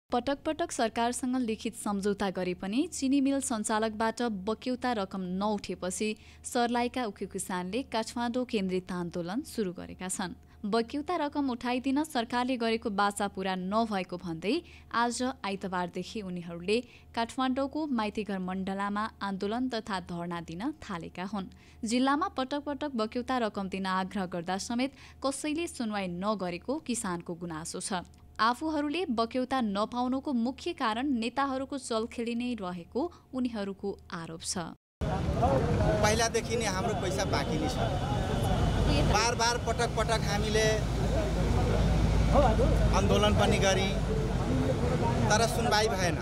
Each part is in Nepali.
पटक पटक सरकारसँग लिखित सम्झौता गरे पनि चिनी मिल सञ्चालकबाट बक्यौता रकम नउठेपछि सर्लाहीका उखु किसानले काठमाडौँ केन्द्रित आन्दोलन सुरु गरेका छन्। बक्यौता रकम उठाइदिन सरकारले गरेको बाचा पूरा नभएको भन्दै आज आइतबारदेखि उनीहरूले काठमाडौँको माइतीघर मण्डलामा आन्दोलन तथा धरना दिन थालेका हुन्। जिल्लामा पटक पटक बक्यौता रकम दिन आग्रह गर्दा समेत कसैले सुनवाई नगरेको किसानको गुनासो छ। आफूहरूले बक्यौता नपाउनुको मुख्य कारण नेताहरूको चलखेली नै रहेको उनीहरूको आरोप छ। पहिलादेखि नै हाम्रो पैसा बाँकी नै छ। बार पटक हामीले आन्दोलन पनि गरी तर सुनवाई भएन।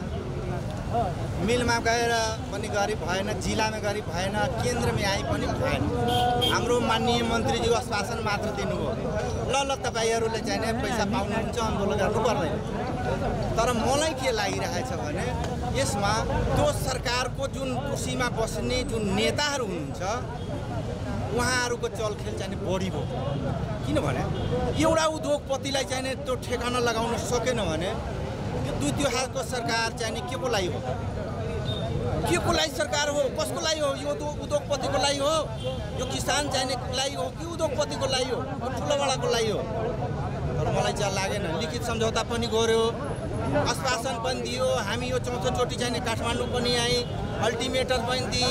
मिलमा गएर पनि गरी भएन, जिल्लामा गरी भएन, केन्द्रमा आइ पनि भएन। हाम्रो माननीय मन्त्रीज्यू आश्वासन मात्र दिनुभयो, ल तपाईहरुले चाहिँ पैसा पाउनुहुन्छ, आन्दोलन गर्नु पर्दैन। तर मलाई के लागिरहेछ भने यसमा त्यो सरकारको जुन कुर्सीमा बस्ने जुन नेताहरू हुनुहुन्छ उहाँहरूको चलखेल चाहिँ बढी भयो। किनभने एउटा उद्योगपतिलाई चाहिँ त्यो ठेगाना लगाउन सकेन भने द्वितीय हातको सरकार चाहिँ के को लागि हो? के को लागि सरकार हो? कसको लागि हो? यो उद्योगपतिको लागि हो? यो किसान चाहिँ लागि हो कि उद्योगपतिको लागि हो? ठुलोबडाको लागि हो? तर मलाई चाहिँ लागेन। लिखित सम्झौता पनि गर्यो, आश्वासन पनि दियो, हामी यो चौथोचोटि चाहिँ काठमाडौँ पनि आए, अल्टिमेटम पनि दिए,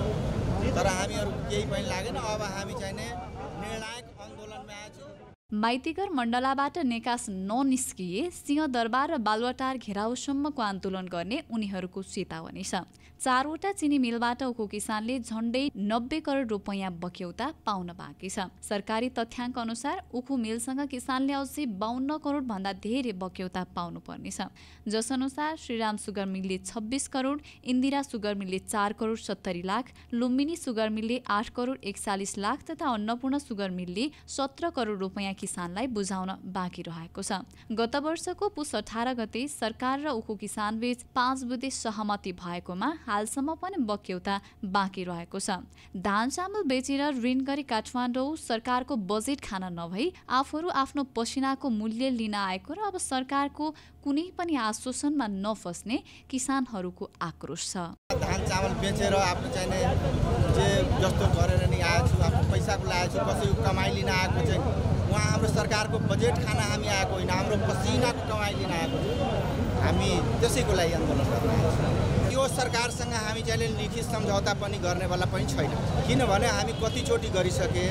तर हामीहरू केही पनि लागेन। अब हामी चाहिँ निर्णायक आन्दोलनमा आएछौँ। माइतीघर मण्डलाबाट निकास ननिस्किए सिंहदरबार र बालुवाटार घेराउसम्मको आन्दोलन गर्ने उनीहरूको चेतावनी छ। 4वटा चिनी मिलबाट उखु किसानले झण्डै 90 करोड रुपैयाँ बक्यौता पाउन बाँकी छ। सरकारी तथ्याङ्क अनुसार उखु मिलसँग किसानले अझै 52 करोड भन्दा धेरै बक्यौता पाउनु पर्नेछ। जसअनुसार श्रीराम सुगर मिलले 26 करोड, इन्दिरा सुगर मिलले 4 करोड 70 लाख, लुम्बिनी सुगर मिलले 8 करोड 41 लाख तथा अन्नपूर्ण सुगर मिलले 17 करोड रुपैयाँ किसानलाई बुझाउन बाँकी रहेको छ। गत वर्षको पुस 18 गते सरकार र उखु किसान बीच 5 बुँदे सहमति भएकोमा हालसम्म पनि बक्यौता बाँकी रहेको छ। धान चामल बेचेर ऋण गरी काठमाडौँ सरकारको बजेट खान नभई आफूहरू आफ्नो पसिनाको मूल्य लिन आएको र अब सरकारको कुनै पनि आश्वासनमा नफस्ने किसानहरूको आक्रोश छ। धान चामल बेचेर आफू चाहिँ जे जस्तो गरेर नि आएको छु, आफ्नो पैसाको लागेको छु, कसैको कमाइ लिन आएको चाहिँ उहाँ हाम्रो सरकारको बजेट खान हामी आएको होइन, हाम्रो पसिनाको कमाइ लिन आएको छु। हामी त्यसैको लागि आन्दोलन गर्न आएको छौँ। यो सरकारसँग हामी चाहिँ लिखित सम्झौता पनि गर्नेवाला पनि छैन। किनभने हामी कतिचोटि गरिसके।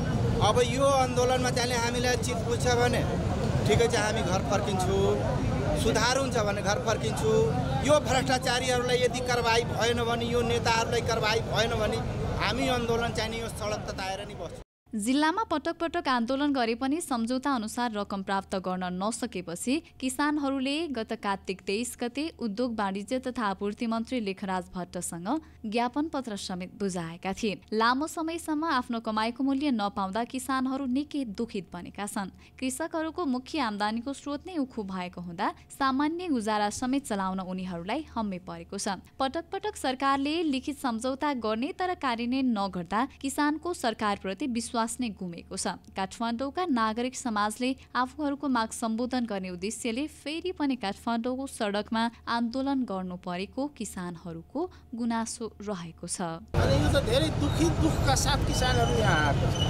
अब यो आन्दोलनमा चाहिँ हामीलाई चित बुझ्छ भने ठिकै छ, हामी घर फर्किन्छु, सुधार हुन्छ भने घर फर्किन्छु। यो भ्रष्टाचारीहरूलाई यदि कारबाही भएन भने, यो नेताहरूलाई कारबाही भएन भने हामी आन्दोलन चाहिँ यो सडक तताएर नि बस्छौँ। जिल्लामा पटक पटक आन्दोलन गरे पनि सम्झौता अनुसार रकम प्राप्त गर्न नसकेपछि किसानहरूले गत कार्तिक 23 गते उद्योग वाणिज्य तथा आपूर्ति मन्त्री लेखराज भट्टसँग ज्ञापन पत्र समेत बुझाएका थिए। लामो समयसम्म आफ्नो कमाईको मूल्य नपाउँदा किसानहरू निकै दुखित बनेका छन्। कृषकहरूको मुख्य आम्दानीको स्रोत नै उखु भएको हुँदा सामान्य गुजारा समेत चलाउन उनीहरूलाई हम्मे परेको छ। पटक पटक सरकारले लिखित सम्झौता गर्ने तर कार्यान्वयन नगर्दा किसानको सरकारप्रति विश्वास नै गुमेको छ। काठमाडौँका नागरिक समाजले आफूहरूको माग सम्बोधन गर्ने उद्देश्यले फेरि पनि काठमाडौँको सडकमा आन्दोलन गर्नु परेको किसानहरूको गुनासो रहेको छ। अनि यो त धेरै दुखका साथ किसानहरू यहाँ आएको छ।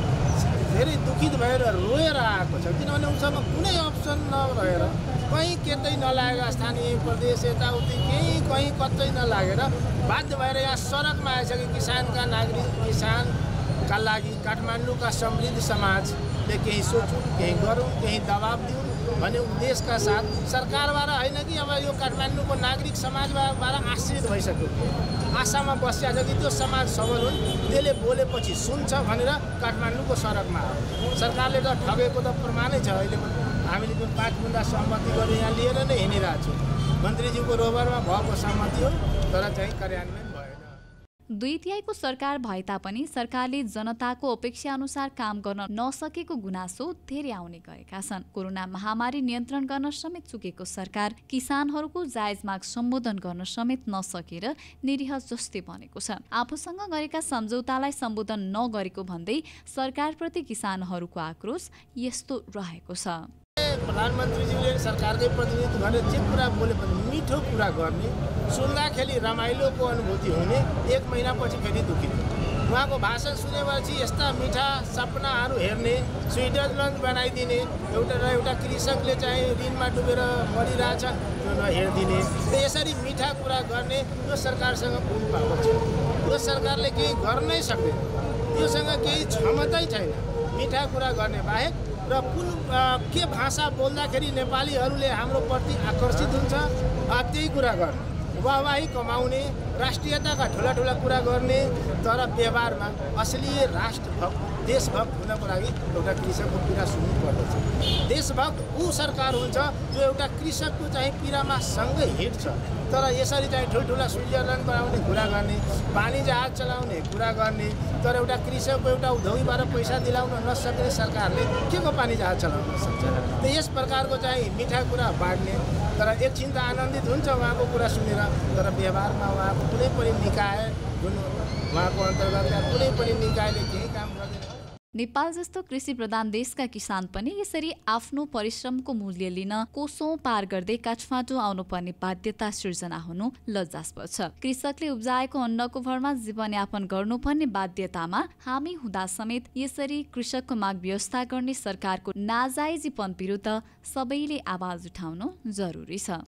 धेरै दुखित भएर रोएर आएको छ। किनभने उसँग कुनै अप्सन नरहेर, कहीँ केतै नलागेर, स्थानीय प्रदेश यताउति केही कहीँ कतै नलागेर बाध्य भएर यहाँ सडकमा आइसके किसानका नागरिक किसानका लागि काठमाडौँका समृद्ध समाजले केही सोचौँ, केही गरौँ, केही दबाब दिउँ भन्ने उद्देश्यका साथ सरकारबाट होइन कि अब यो काठमाडौँको नागरिक समाजबाट आश्रित भइसक्यो, आशामा बसिया छ कि त्यो समाज सबल हुन्, त्यसले बोलेपछि सुन्छ भनेर काठमाडौँको सडकमा आयो। सरकारले त ठगेको त प्रमाणै छ। अहिले हामीले जुन 5 बुँदा सहमति गरेर यहाँ लिएर नै हिँडिरहेको छौँ। मन्त्रीज्यूको रोबरमा भएको सहमति हो, तर चाहिँ कार्यान्वयन भएन। 2/3 सरकार भए तापनि सरकारले जनताको अपेक्षा अनुसार काम गर्न नसकेको गुनासो धेरै आउने गरेका छन्। कोरोना महामारी नियन्त्रण गर्न समेत चुकेको सरकार किसानहरूको जायज माग सम्बोधन गर्न समेत नसकेर निरीह जस्तै बनेको छ। आफूसँग गरेका सम्झौतालाई सम्बोधन नगरेको भन्दै सरकारप्रति किसानहरूको आक्रोश यस्तो रहेको छ। प्रधानमन्त्रीज्यूले सरकारकै प्रतिनिधित्व गरेर जे कुरा बोले पनि मिठो कुरा गर्ने, सुन्दाखेरि रमाइलोको अनुभूति हुने, 1 महिनापछि फेरि दुखित। उहाँको भाषण सुनेपछि यस्ता मिठा सपनाहरू हेर्ने, स्विट्जरल्यान्ड बनाइदिने, एउटा कृषकले चाहिँ ऋणमा डुबेर मरिरहेछ त्यो नहेरिदिने, यसरी मिठा कुरा गर्ने यो सरकारसँग कुन पावर छ? यो सरकारले केही गर्नै सक्दैन, त्योसँग केही क्षमतै छैन मिठा कुरा गर्ने बाहेक। र कुन के भाषा बोल्दाखेरि नेपालीहरूले हाम्रो प्रति आकर्षित हुन्छ त्यही कुरा गर्ने, वाहवाही कमाउने, राष्ट्रियताका ठुला कुरा गर्ने, तर व्यवहारमा असली राष्ट्रभक्त देशभक्त हुनको लागि एउटा कृषकको पीडा सुन्नु पर्दछ। देशभक्त ऊ सरकार हुन्छ जो एउटा कृषकको चाहिँ पीडामा सँगै हिँड्छ। तर यसरी चाहिँ ठुल्ठुला स्विट्जरल्यान्ड बनाउने कुरा गर्ने, पानी जहाज चलाउने कुरा गर्ने, तर एउटा कृषकको एउटा उद्योगीबाट पैसा दिलाउन नसक्ने सरकारले के को पानी जहाज चलाउन सक्छ? त यस प्रकारको चाहिँ मिठा कुरा बाँड्ने, तर एकछिन त आनन्दित हुन्छ उहाँको कुरा सुनेर, तर व्यवहारमा उहाँको कुनै पनि निकाय उहाँको अन्तर्गतका कुनै पनि निकायले केही काम गर्दैन। नेपाल जस्तो कृषि प्रधान देशका किसान पनि यसरी आफ्नो परिश्रमको मूल्य लिन कोसौं पार गर्दै काठमाडौँ आउनुपर्ने बाध्यता सृजना हुनु लज्जास्पद छ। कृषकले उब्जाएको अन्नको भरमा जीवनयापन गर्नुपर्ने बाध्यतामा हामी हुँदा समेत यसरी कृषकको माग व्यवस्था गर्ने सरकारको नाजायजीपन विरुद्ध सबैले आवाज उठाउनु जरुरी छ।